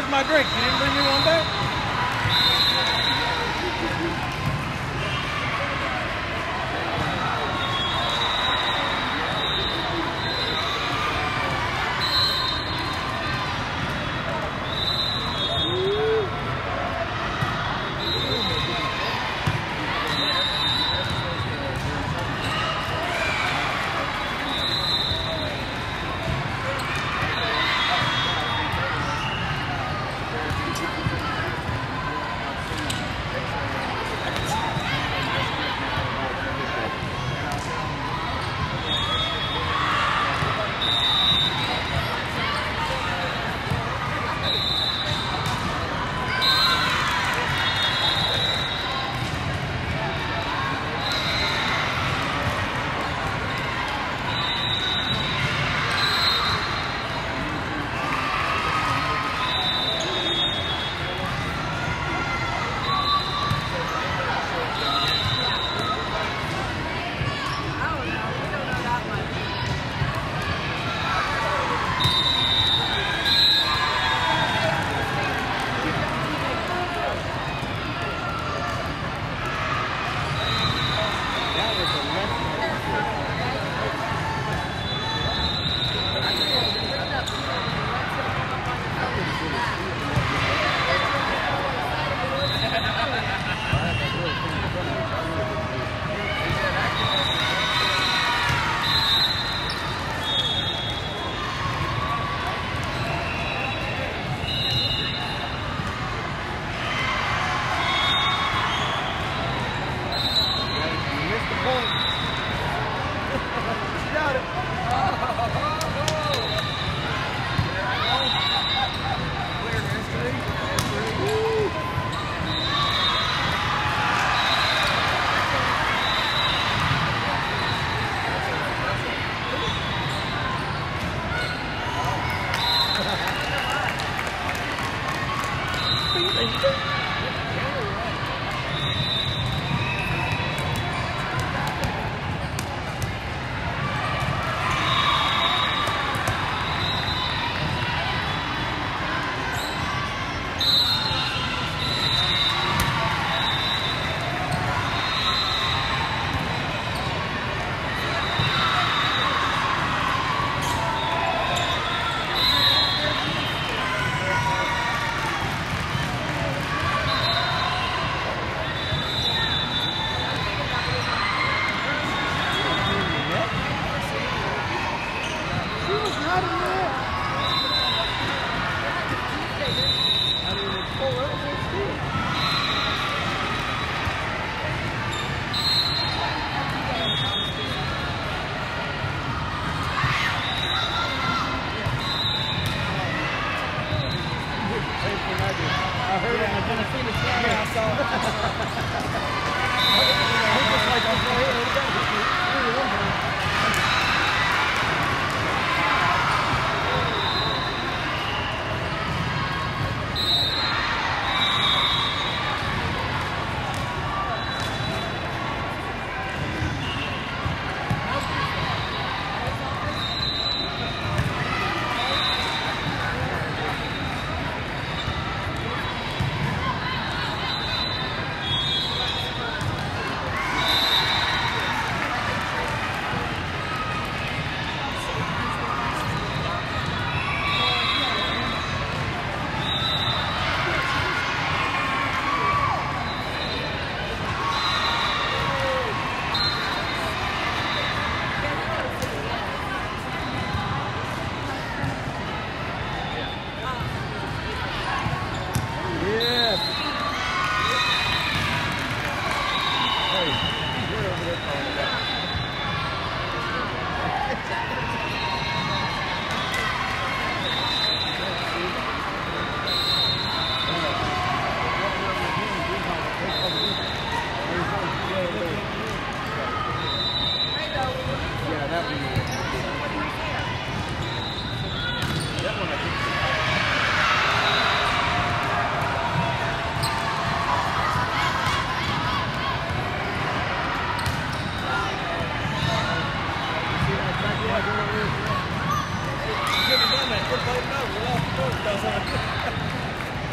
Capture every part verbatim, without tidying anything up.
Where's my drink? You didn't bring me one back?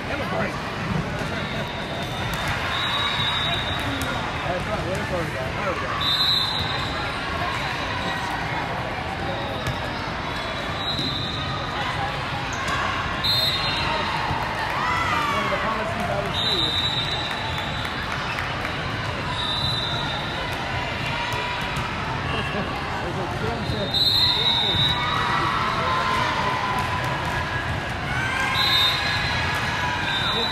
Have a break. That's right. Where's the first guy? There we go. One of the policies I would see is there's a gym set.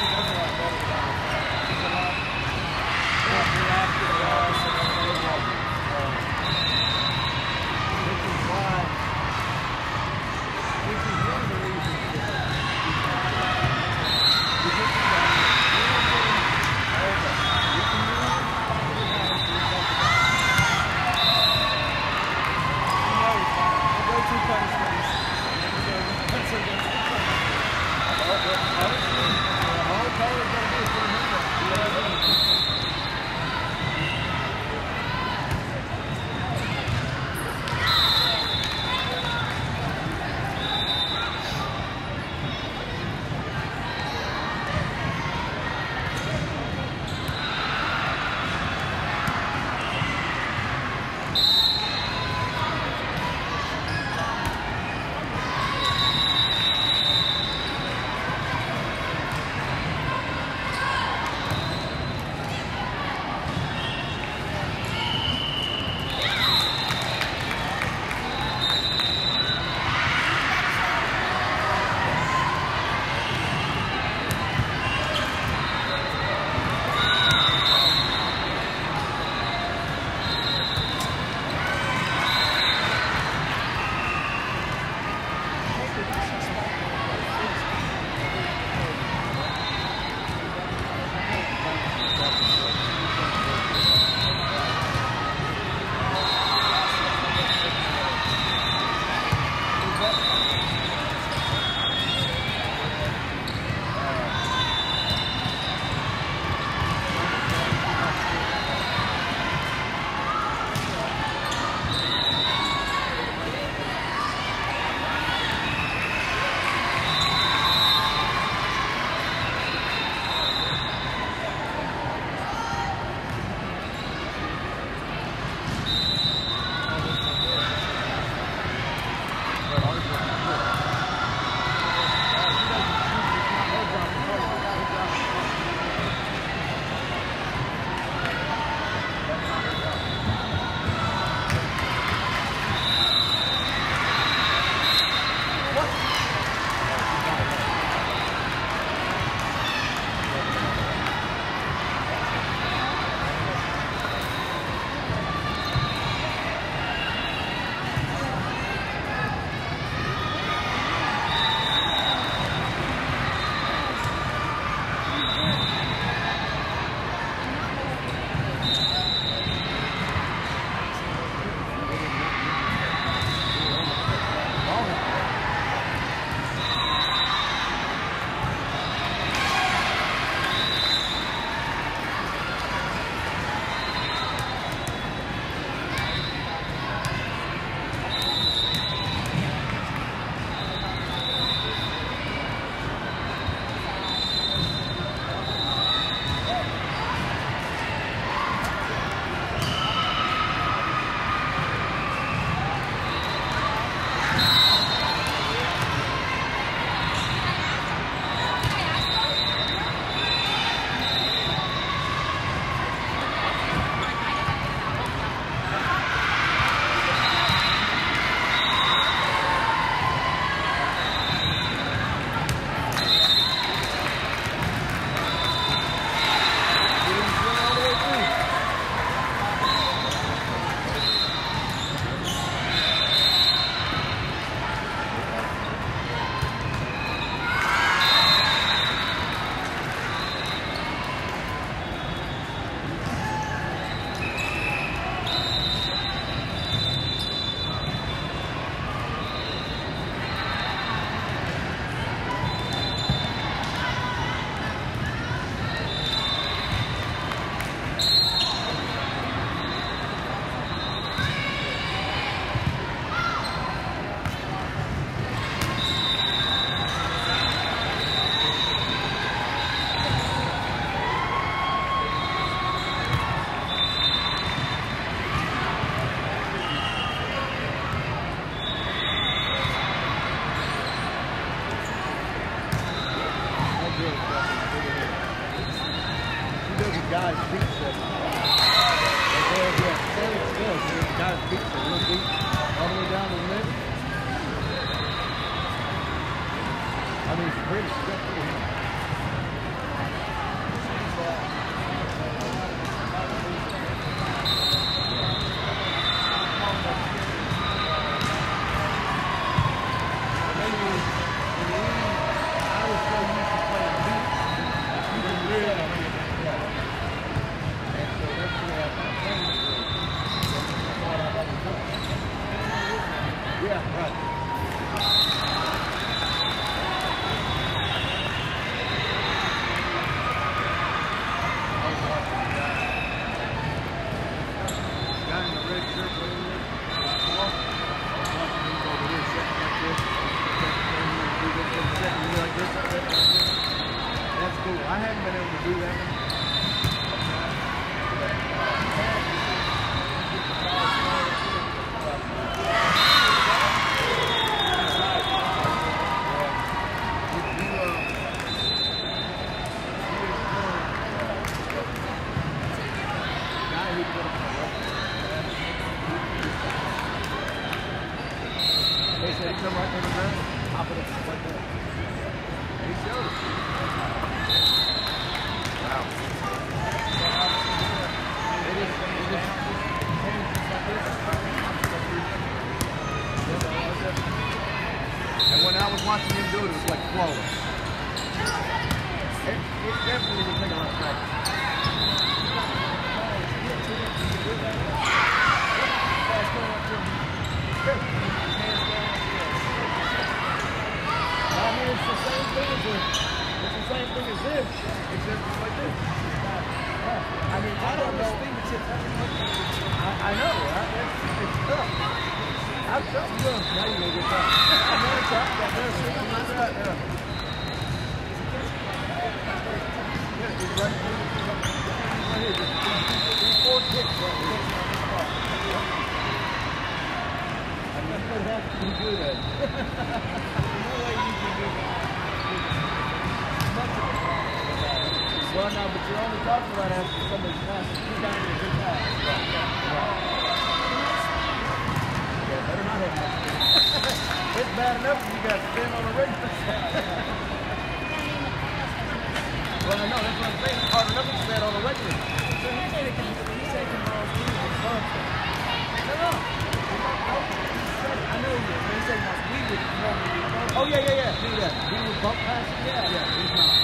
Thank you. guy's feet said. There's yeah, standing still. So the guy's feet said real deep, all the way down to the mid. I mean, it's pretty stiff for him. Yeah, right. Guy in the red shirt, whatever it is. He's over here sitting like this. Sitting like this, like this. That's cool. I haven't been able to do that. They said he come right in the ground, pop it up like that. He showed it. Wow. They just, they just came just like this. And when I was watching him do it, it was like flawless. It, it definitely would take a lot of practice. I mean, it's the same thing as this. It's the same thing as this. It's just like this. I mean, I don't know. I, I know, right? It's, it's tough. I've tough good. Now you're going to get tough. I'm very tough. That does seem like that. Yeah. Yeah, it's right here. Right here. Just three, four kicks right here. I mean, you would have to be good at it. Well, no, but you're only talking about after somebody's passing. He's got to be a good pass. Right. Right. Yeah, better not have that. It's bad enough if you got to spin on a regular set. Well, I know, that's what I'm saying. It's hard enough to spin on a regular. So he's taking balls through the front. No, no. I know you. They say my speed would normally be. Oh, yeah, yeah, yeah. Yeah, he would bump past it. Yeah, yeah. He's not.